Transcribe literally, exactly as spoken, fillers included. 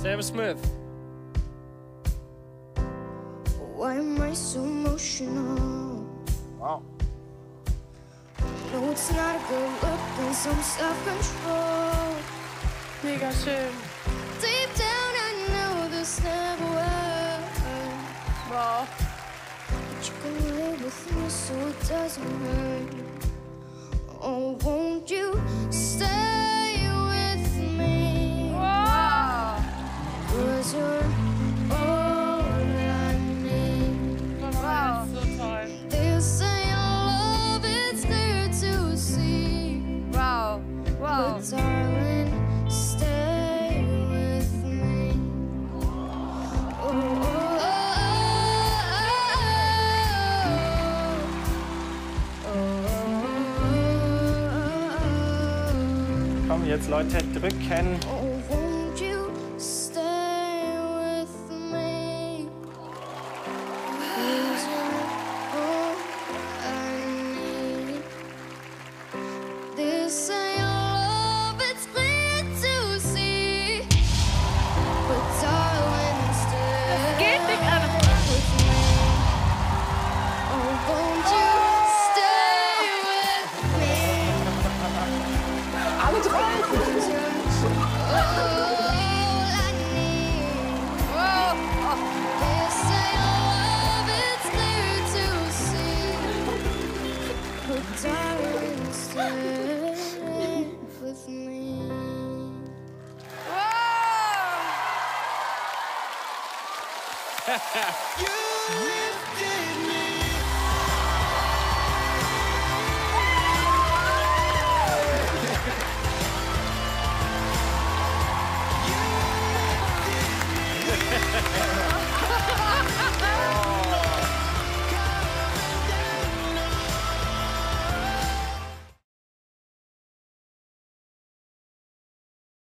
Sam Smith. Why am I so emotional? Wow. No, it's not a good look and some self-control. Mega schön. Deep down I know this never works. Wow. But you can lay with me so it doesn't hurt. Oh, won't you stay with me? Wow. 'Cause you're all I need. Wow. So toll. They say love, it's clear to see. Wow. Wow. But darling, stay with me. Oh, oh, oh, oh, Komm, jetzt Leute drücken. oh, won't you stay with me? 'Cause you're all I need. This ain't love, it's clear to see. But darling, stay Geht nicht an. with me. Oh, won't you stay with me? Alle drei. 'Cause you're all I need. Wow. This ain't love, it's clear to see. But darling, stay with me. Wow. You lifted me